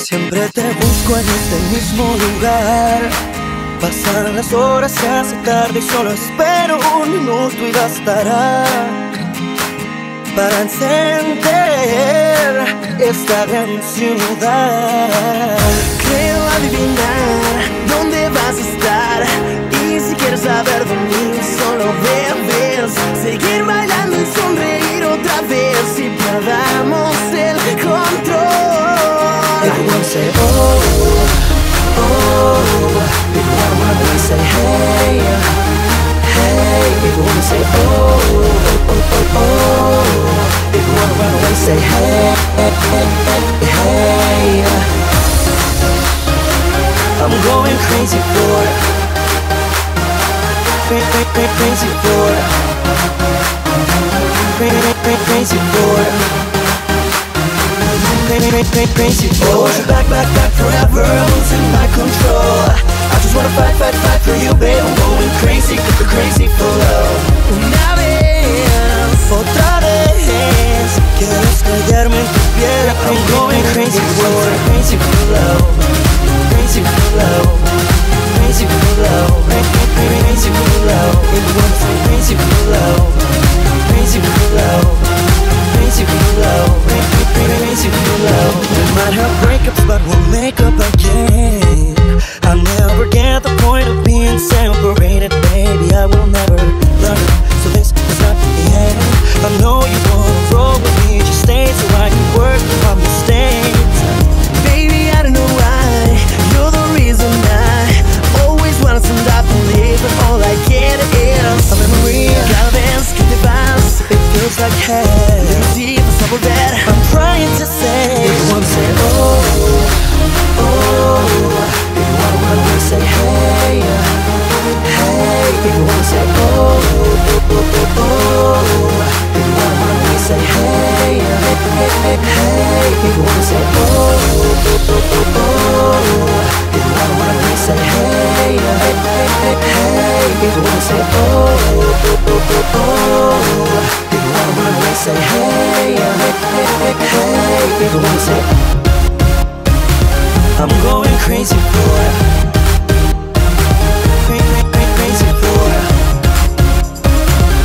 Siempre te busco en este mismo lugar. Pasan las horas, se hace tarde y solo espero un minuto y bastará para encender esta gran ciudad. Creo adivinar dónde vas a estar, y si quieres saber de mí solo debes seguir bailando y sonreír otra vez y perdamos el control. Everyone say oh, oh. Everyone run away, say hey, hey. Everyone say oh, oh, oh, oh. Everyone run away, say hey, hey. I'm going crazy for it. Crazy for it. Crazy for it. Crazy for it. Back forever, I'm losing my control. I just wanna fight for you, babe. I'm going crazy, cause we're crazy for love. Una vez, Otra vez, quieres callarme en tu piel. I'm going crazy for it. Crazy for love. Crazy for love. Crazy for love. Crazy for love. Everyone say crazy for love. Crazy for love. Crazy for love. Crazy for love. We might have breakups, but we'll make up again. I'll never get the point of being separated, baby. I will never learn. So this is not the end. I know you wanna roll with me. Just stay so I can work on my mistakes. baby, I don't know why. You're the reason I always wanna stand up and leave, but all I get is a memory. Cada vez que te vas, It feels like hell. sí, vas a volver. I'm trying to say. Everyone say oh, oh. Everyone run away, say hey, hey. Everyone say oh, oh, oh, oh. Everyone run away, say hey, hey, hey. Everyone say oh, oh, oh, oh. Everyone run away, say hey, hey, hey. Everyone say oh, oh, oh, oh. Everyone run away, say hey, hey, hey. Everyone say I'm going crazy for it. Crazy for it.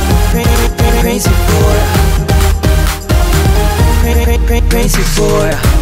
Crazy for it. Crazy for it.